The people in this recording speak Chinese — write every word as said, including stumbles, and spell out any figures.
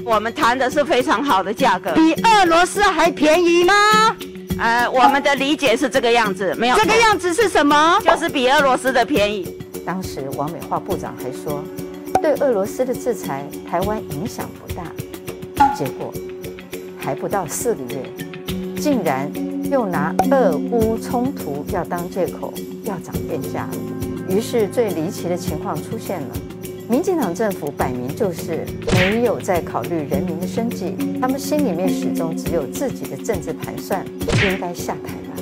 我们谈的是非常好的价格， 比俄罗斯还便宜吗？ 呃，我们的理解是这个样子，没有这个样子是什么？ 就是比俄罗斯的便宜。 当时王美花部长还说，对俄罗斯的制裁，台湾影响不大。结果还不到四个月，竟然又拿俄乌冲突要当借口，要涨电价。于是最离奇的情况出现了。民进党政府摆明就是没有在考虑人民的生计，他们心里面始终只有自己的政治盘算，应该下台了。